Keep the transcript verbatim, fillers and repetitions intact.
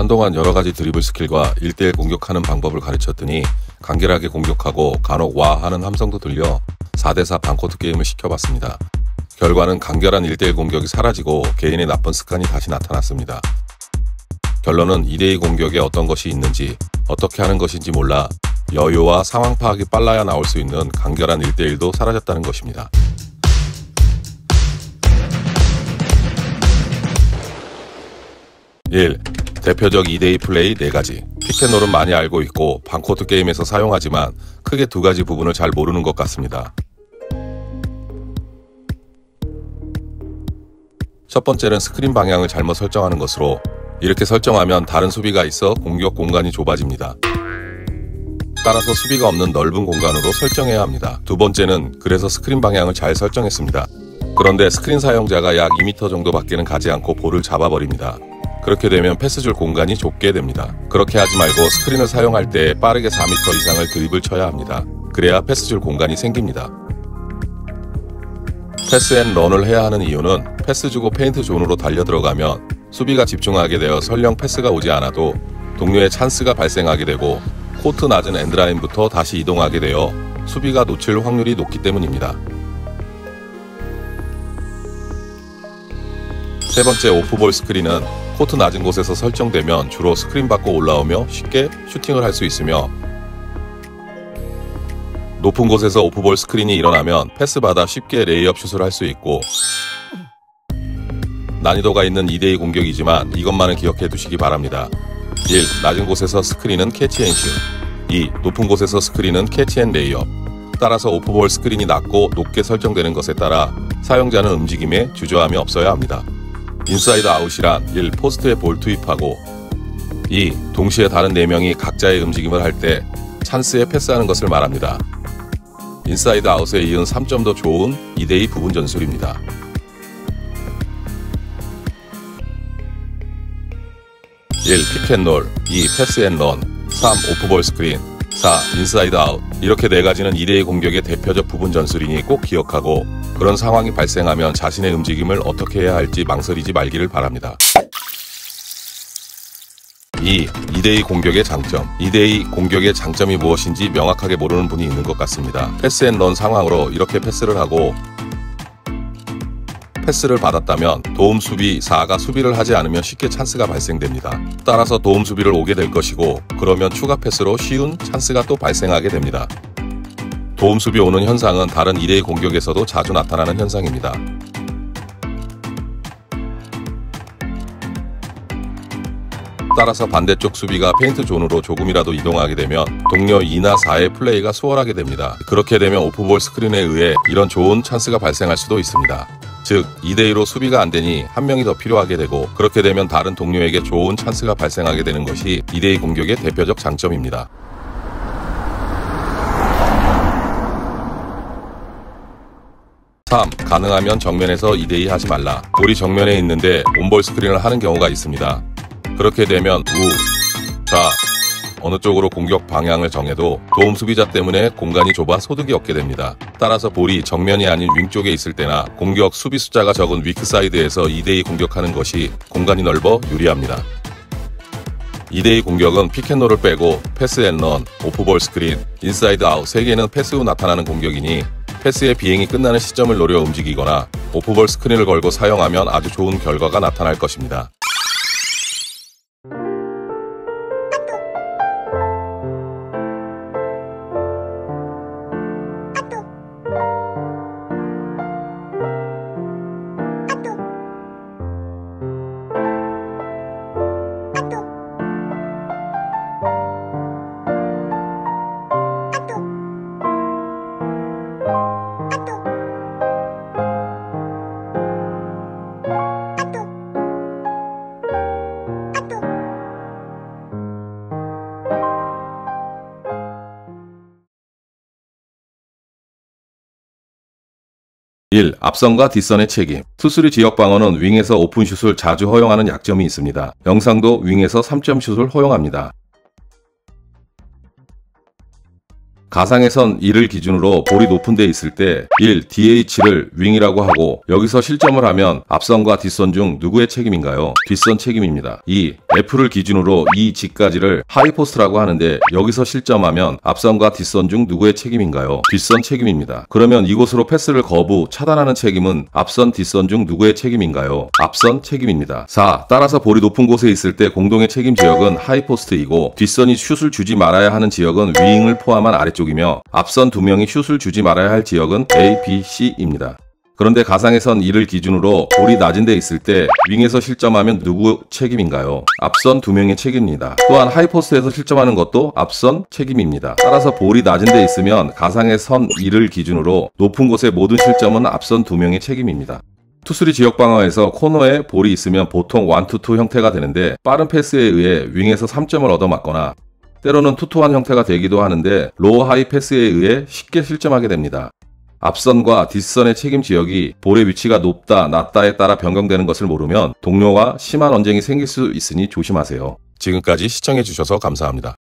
한동안 여러가지 드리블 스킬과 일 대 일 공격하는 방법을 가르쳤더니 간결하게 공격하고 간혹 와 하는 함성도 들려 사 대 사 방코트 게임을 시켜봤습니다. 결과는 간결한 일 대 일 공격이 사라지고 개인의 나쁜 습관이 다시 나타났습니다. 결론은 이 대 이 공격에 어떤 것이 있는지 어떻게 하는 것인지 몰라 여유와 상황 파악이 빨라야 나올 수 있는 간결한 일 대 일도 사라졌다는 것입니다. 일. 대표적 이 대 이 플레이 네 가지. 픽앤롤은 많이 알고 있고 방코트 게임에서 사용하지만 크게 두 가지 부분을 잘 모르는 것 같습니다. 첫 번째는 스크린 방향을 잘못 설정하는 것으로 이렇게 설정하면 다른 수비가 있어 공격 공간이 좁아집니다. 따라서 수비가 없는 넓은 공간으로 설정해야 합니다. 두 번째는 그래서 스크린 방향을 잘 설정했습니다. 그런데 스크린 사용자가 약 이 미터 정도밖에는 가지 않고 볼을 잡아버립니다. 그렇게 되면 패스 줄 공간이 좁게 됩니다. 그렇게 하지 말고 스크린을 사용할 때 빠르게 사 미터 이상을 드립을 쳐야 합니다. 그래야 패스 줄 공간이 생깁니다. 패스 앤 런을 해야 하는 이유는 패스 주고 페인트 존으로 달려 들어가면 수비가 집중하게 되어 설령 패스가 오지 않아도 동료의 찬스가 발생하게 되고 코트 낮은 엔드라인부터 다시 이동하게 되어 수비가 놓칠 확률이 높기 때문입니다. 세 번째 오프볼 스크린은 코트 낮은 곳에서 설정되면 주로 스크린 밖으로 올라오며 쉽게 슈팅을 할 수 있으며 높은 곳에서 오프볼 스크린이 일어나면 패스받아 쉽게 레이업 슛을 할 수 있고 난이도가 있는 이 대 이 공격이지만 이것만은 기억해 두시기 바랍니다. 일. 낮은 곳에서 스크린은 캐치 앤 슛. 이. 높은 곳에서 스크린은 캐치 앤 레이업. 따라서 오프볼 스크린이 낮고 높게 설정되는 것에 따라 사용자는 움직임에 주저함이 없어야 합니다. 인사이드 아웃이란 일. 포스트에 볼 투입하고 이. 동시에 다른 네 명이 각자의 움직임을 할 때 찬스에 패스하는 것을 말합니다. 인사이드 아웃에 이은 삼 점 더 좋은 이 대 이 부분 전술입니다. 일. 픽앤롤. 이. 패스 앤 런. 삼. 오프볼 스크린. 사. 인사이드 아웃. 이렇게 네 가지는 이 대 이 공격의 대표적 부분 전술이니 꼭 기억하고 그런 상황이 발생하면 자신의 움직임을 어떻게 해야 할지 망설이지 말기를 바랍니다. 이. 이 대 이 공격의 장점. 이 대 이 공격의 장점이 무엇인지 명확하게 모르는 분이 있는 것 같습니다. 패스 앤 런 상황으로 이렇게 패스를 하고 패스를 받았다면 도움 수비 사가 수비를 하지 않으면 쉽게 찬스가 발생됩니다. 따라서 도움 수비를 오게 될 것이고 그러면 추가 패스로 쉬운 찬스가 또 발생하게 됩니다. 도움 수비 오는 현상은 다른 이 대 이 공격에서도 자주 나타나는 현상입니다. 따라서 반대쪽 수비가 페인트 존으로 조금이라도 이동하게 되면 동료 이나 사의 플레이가 수월하게 됩니다. 그렇게 되면 오프볼 스크린에 의해 이런 좋은 찬스가 발생할 수도 있습니다. 즉 이 대 이로 수비가 안되니 한 명이 더 필요하게 되고 그렇게 되면 다른 동료에게 좋은 찬스가 발생하게 되는 것이 이 대 이 공격의 대표적 장점입니다. 삼. 가능하면 정면에서 이 대 이 하지 말라. 볼이 정면에 있는데 온볼 스크린을 하는 경우가 있습니다. 그렇게 되면 우, 좌, 어느 쪽으로 공격 방향을 정해도 도움 수비자 때문에 공간이 좁아 소득이 없게 됩니다. 따라서 볼이 정면이 아닌 윙 쪽에 있을 때나 공격 수비 숫자가 적은 위크 사이드에서 이 대 이 공격하는 것이 공간이 넓어 유리합니다. 이 대 이 공격은 픽앤롤을 빼고 패스 앤 런, 오프볼 스크린, 인사이드 아웃 세 개는 패스 후 나타나는 공격이니 패스의 비행이 끝나는 시점을 노려 움직이거나 오프볼 스크린을 걸고 사용하면 아주 좋은 결과가 나타날 것입니다. 일. 앞선과 뒷선의 책임. 투쓰리 지역 방어는 윙에서 오픈슛을 자주 허용하는 약점이 있습니다. 영상도 윙에서 삼 점 슛을 허용합니다. 가상의 선 일을 기준으로 볼이 높은 데 있을 때 일. 디에이치를 윙이라고 하고 여기서 실점을 하면 앞선과 뒷선 중 누구의 책임인가요? 뒷선 책임입니다. 이. F를 기준으로 이 지까지를 하이포스트라고 하는데 여기서 실점하면 앞선과 뒷선 중 누구의 책임인가요? 뒷선 책임입니다. 그러면 이곳으로 패스를 거부, 차단하는 책임은 앞선, 뒷선 중 누구의 책임인가요? 앞선 책임입니다. 사. 따라서 볼이 높은 곳에 있을 때 공동의 책임 지역은 하이포스트이고 뒷선이 슛을 주지 말아야 하는 지역은 윙을 포함한 아래쪽이며 앞선 두 명이 슛을 주지 말아야 할 지역은 A, B, C입니다. 그런데 가상의 선 일을 기준으로 볼이 낮은 데 있을 때 윙에서 실점하면 누구 책임인가요? 앞선 두 명의 책임입니다. 또한 하이포스트에서 실점하는 것도 앞선 책임입니다. 따라서 볼이 낮은 데 있으면 가상의 선 일을 기준으로 높은 곳의 모든 실점은 앞선 두 명의 책임입니다. 투쓰리 지역 방어에서 코너에 볼이 있으면 보통 일, 투, 투 형태가 되는데 빠른 패스에 의해 윙에서 삼 점을 얻어맞거나 때로는 투, 투, 일 형태가 되기도 하는데 로어 하이 패스에 의해 쉽게 실점하게 됩니다. 앞선과 뒷선의 책임 지역이 볼의 위치가 높다, 낮다에 따라 변경되는 것을 모르면 동료와 심한 언쟁이 생길 수 있으니 조심하세요. 지금까지 시청해주셔서 감사합니다.